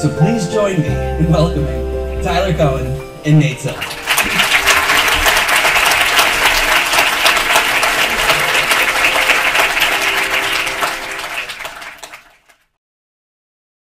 So please join me in welcoming Tyler Cohen and Nate Silver.